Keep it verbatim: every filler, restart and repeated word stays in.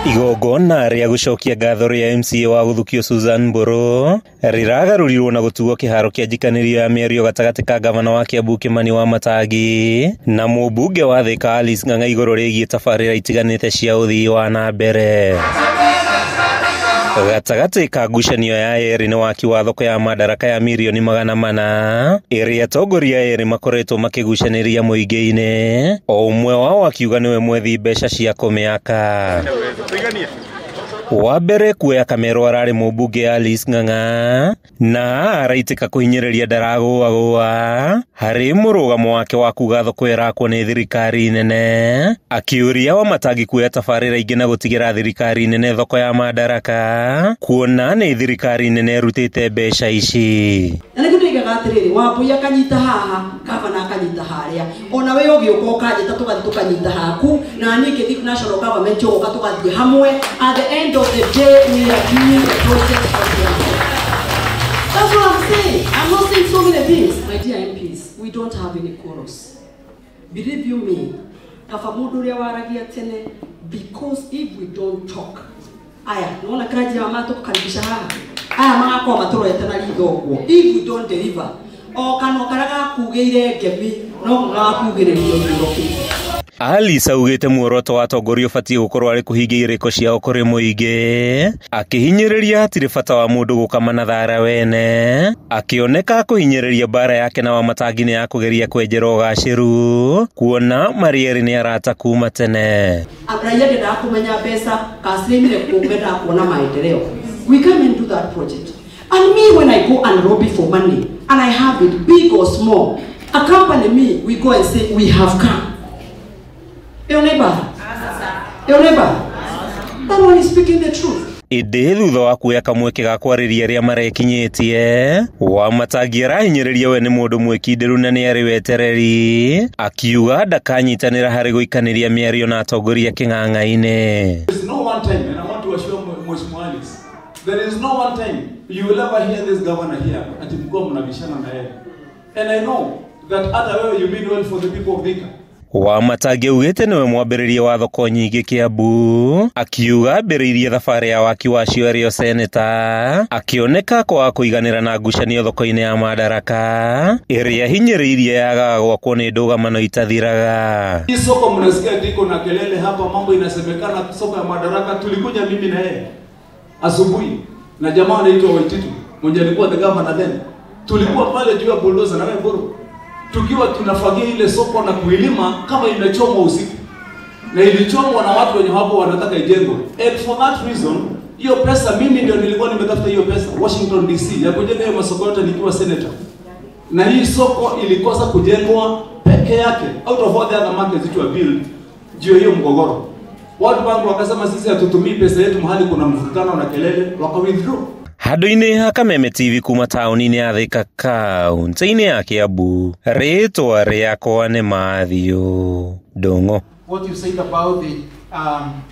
Igongona ria gucokia ngatho ria M C A wa guthukio Susan Mburu riragarurirwo na gutuo kiharo kia njikanĩrio ya miario gatagati ka Ngabana wa Kiambu Kimani Wamatangi na mumbunge wa Thika Alice Ng'ang'a iguru rigie tabarĩra itiganĩte cia uthii wa nambere. Gatagati ka ngucanio ya Eeri ni waki wa thoko ya Mandaraka ya milioni magana mana iria atongoria Eeri makoretwo makigucanĩria muingi-ini, o umwe wao akiuga niwe mwethi mbeca cia kumiaka. Wa mbere kuoya kamero arari mumbunge Alice Ng'ang'a na araitika kuhinyĩrĩria ndaragũagũa hari mũrũgamo wake wa kuga thoko irakwo ni thirikari nene, akiuria Wamatangi kuoya tabarĩra ingĩ na gũtigĩra thirikari nene thoko ya Mandaraka kuona ni thirikari nene rutĩte mbeca ici. Na nĩguo ndigaga atĩrĩrĩ, Wambui akanyita haha, Ngabana akanyita harĩa, ona we ũgĩũka ũkanjĩta tũgathiĩ tũkanyita haku, na niĩ ngĩthiĩ national government ũgoka tũgathiĩ hamwe. At the end of the day, we are doing the process of the That's what I'm saying. I'm not saying so many things. My dear M Ps, we don't have any chorus. Believe you me, kafamuduria waragia tene, because if we don't talk, aya, nuona kraji ya mama tukukaribisha haha. Aya mga kwa matoro ya tena lidogwo. If we don't deliver, o kano karaga kugeire ngemi, no mga kugere liyo liyoki. Alice augite muoroto wa atongoria ubatie gukorwo ari kuhingia iriko ciao kuri muingi, akihinyĩrĩria hatirĩ bata wa mundu gukama na thara wene, akioneka kuhinyĩrĩria bara yake na Wamatangi ni ya kugeria kwenjera ũgacĩru kuona marieri ni arata kuma tene. Abraia ndenda kumenya mbeca kacirimire kumbenda kuona maendeleo. We come and do that project. And me, when I go and lobby for money and I have it big or small, accompany me, we go and say we have come. Your neighbor, your neighbor, that one is speaking the truth. Indi thutha wa kuoya kamweke ga kwarĩria arĩa marekinyĩtie, Wamatangi arahinyĩrĩria we nĩ mũndũ mwĩkindĩru na nĩ arĩ wetereri, akiuga ndakanyitanĩra harĩ gũikanĩria miario na atongoria kĩng'ang'a-inĩ. There is no one time, and I want to assure Mheshimiwa Alice, there is no one time you will ever hear this governor here ati mkuwa mnabishana na yeye. And I know that hata wewe you mean well for the people of Thika. Wamatangi augite niwe mwambĩrĩria wa thoko nyingĩ Kiambu, akiuga ambĩrĩirie thabarĩ ya waki wacio arĩ o seneta, akioneka kwa kũiganĩra na ngucanio thoko-inĩ ya Mandaraka ĩrĩa hinyĩrĩirie yagaga gwakwo nĩ ndũgamano itathiraga. Hii soko mnasikia ndiko na kelele hapa, mambo inasemekana soko ya Mandaraka. Tulikuja mimi na yeye asubuhi na jamaa anaitwa Waititu mwenye alikuwa the governor then, tulikuwa pale juu ya bulldozer na wewe Mburu, tukiwa tunafagia ile soko na kuilima kama imechomwa usiku, na ilichomwa na watu wenye hapo wanataka ijengwe. And for that reason, hiyo pesa mimi ndio nilikuwa nimetafuta hiyo pesa Washington D C ya kujenga hiyo masoko yote nikiwa senator, na hii soko ilikosa kujengwa peke yake out of all the other markets which were built juu hiyo mgogoro. Watu bangu wakasema sisi hatutumii pesa yetu mahali kuna mvutano na kelele, waka withdraw. Handũ-inĩ ha Kameme T V kuma tauni-inĩ ya Thika kaunti-inĩ ya Kiambu, rĩtwa rĩakwa nĩ Mahitia Ndung'u. What you said about the um